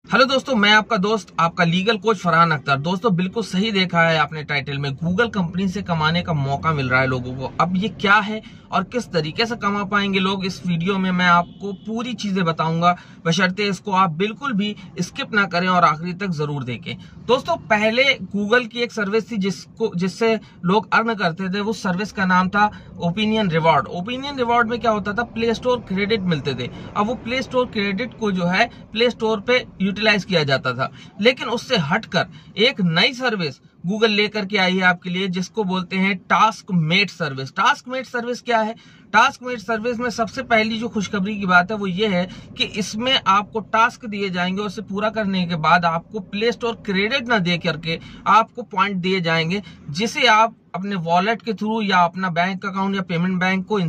Hello दोस्तों, मैं आपका दोस्त आपका लीगल कोच फरहान अख्तर। दोस्तों बिल्कुल सही देखा है आपने टाइटल में, गूगल कंपनी से कमाने का मौका मिल रहा है लोगों को। अब ये क्या है और किस तरीके से कमा पाएंगे लोग, इस वीडियो में मैं आपको पूरी चीजें बताऊंगा, बशर्ते इसको आप बिल्कुल भी स्किप ना करें और आखिरी तक जरूर देखें। दोस्तों पहले गूगल की एक सर्विस थी जिससे लोग अर्न करते थे। उस सर्विस का नाम था ओपिनियन रिवॉर्ड। ओपिनियन रिवॉर्ड में क्या होता था, प्ले स्टोर क्रेडिट मिलते थे। अब वो प्ले स्टोर क्रेडिट को जो है प्ले स्टोर पे यूटिलाइज किया जाता था। लेकिन उससे हटकर एक नई सर्विस गूगल लेकर के आई है आपके लिए, जिसको बोलते हैं task mate service. Task mate service क्या है? टास्क मेट सर्विस में सबसे पहली जो खुशखबरी की बात है वो ये है कि इसमें आपको टास्क दिए जाएंगे और उसे पूरा करने के बाद आपको प्ले स्टोर क्रेडिट ना दे करके आपको पॉइंट दिए जाएंगे, जिसे आप अपने वॉलेट के थ्रू या अपना बैंक अकाउंट या पेमेंट बैंक को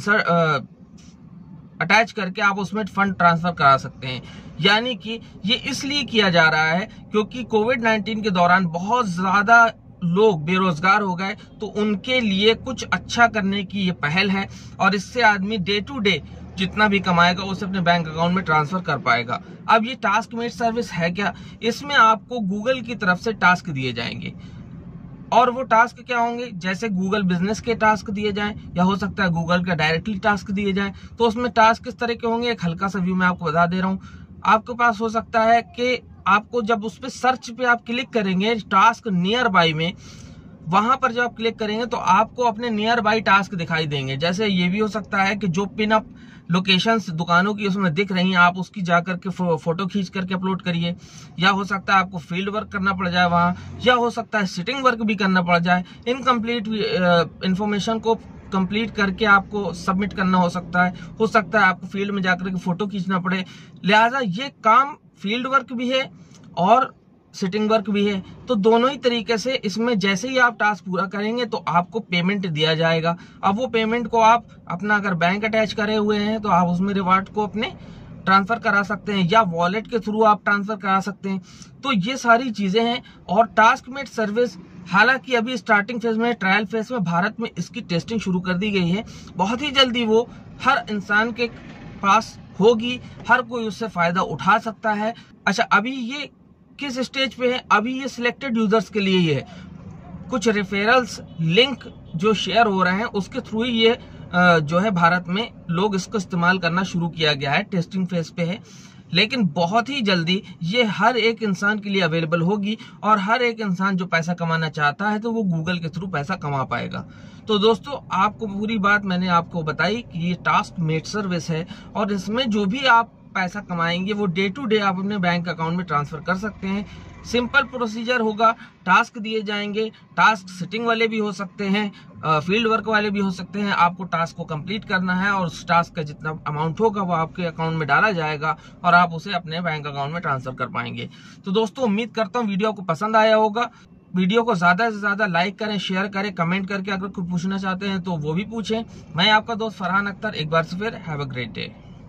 अटैच करके आप उसमें फंड ट्रांसफर करा सकते हैं। यानी कि ये इसलिए किया जा रहा है क्योंकि कोविड-19 के दौरान बहुत ज्यादा लोग बेरोजगार हो गए, तो उनके लिए कुछ अच्छा करने की ये पहल है और इससे आदमी डे टू डे जितना भी कमाएगा उसे अपने बैंक अकाउंट में ट्रांसफर कर पाएगा। अब ये टास्क मेट सर्विस है क्या? इसमें आपको गूगल की तरफ से टास्क दिए जाएंगे और वो टास्क क्या होंगे, जैसे गूगल बिजनेस के टास्क दिए जाएं या हो सकता है गूगल का डायरेक्टली टास्क दिए जाएं। तो उसमें टास्क किस तरह के होंगे, एक हल्का सा व्यू मैं आपको बता दे रहा हूं। आपके पास हो सकता है कि आपको जब उस पे सर्च पे आप क्लिक करेंगे टास्क नियर बाई में, वहां पर जब आप क्लिक करेंगे तो आपको अपने नियर बाई टास्क दिखाई देंगे। जैसे ये भी हो सकता है कि जो पिन अप लोकेशंस दुकानों की उसमें दिख रही हैं, आप उसकी जाकर के फोटो खींच करके अपलोड करिए। या हो सकता है आपको फील्ड वर्क करना पड़ जाए वहां, या हो सकता है सिटिंग वर्क भी करना पड़ जाए। इनकम्प्लीट इंफॉर्मेशन को कंप्लीट करके आपको सबमिट करना हो सकता है आपको फील्ड में जाकर के फोटो खींचना पड़े। लिहाजा ये काम फील्ड वर्क भी है और सिटिंग वर्क भी है। तो दोनों ही तरीके से इसमें जैसे ही आप टास्क पूरा करेंगे तो आपको पेमेंट दिया जाएगा। अब वो पेमेंट को आप अपना अगर बैंक अटैच करे हुए हैं तो आप उसमें रिवार्ड को अपने ट्रांसफर करा सकते हैं या वॉलेट के थ्रू आप ट्रांसफर करा सकते हैं। तो ये सारी चीजें हैं। और टास्क मेट सर्विस हालांकि अभी स्टार्टिंग फेज में, ट्रायल फेज में भारत में इसकी टेस्टिंग शुरू कर दी गई है। बहुत ही जल्दी वो हर इंसान के पास होगी, हर कोई उससे फायदा उठा सकता है। अच्छा, अभी ये किस स्टेज पे है? अभी ये सिलेक्टेड यूजर्स के लिए ही है। कुछ रेफरल्स लिंक जो शेयर हो रहे हैं उसके थ्रू ही ये जो है भारत में लोग इसको इस्तेमाल करना शुरू किया गया है, टेस्टिंग फेज पे है। लेकिन बहुत ही जल्दी ये हर एक इंसान के लिए अवेलेबल होगी और हर एक इंसान जो पैसा कमाना चाहता है तो वो गूगल के थ्रू पैसा कमा पाएगा। तो दोस्तों आपको पूरी बात मैंने आपको बताई कि ये टास्क मेट सर्विस है और इसमें जो भी आप पैसा कमाएंगे वो डे टू डे आप अपने बैंक अकाउंट में ट्रांसफर कर सकते हैं। सिंपल प्रोसीजर होगा, टास्क दिए जाएंगे। टास्क सिटिंग वाले भी हो सकते हैं, फील्ड वर्क वाले भी हो सकते हैं। आपको टास्क को कंप्लीट करना है और उस टास्क का जितना अमाउंट होगा वो आपके अकाउंट में डाला जाएगा और आप उसे अपने बैंक अकाउंट में ट्रांसफर कर पाएंगे। तो दोस्तों उम्मीद करता हूँ वीडियो को पसंद आया होगा। वीडियो को ज्यादा से ज्यादा लाइक करें, शेयर करें, कमेंट करके अगर कुछ पूछना चाहते हैं तो वो भी पूछें। मैं आपका दोस्त फरहान अख्तर एक बार से फिर हैव अ ग्रेट डे।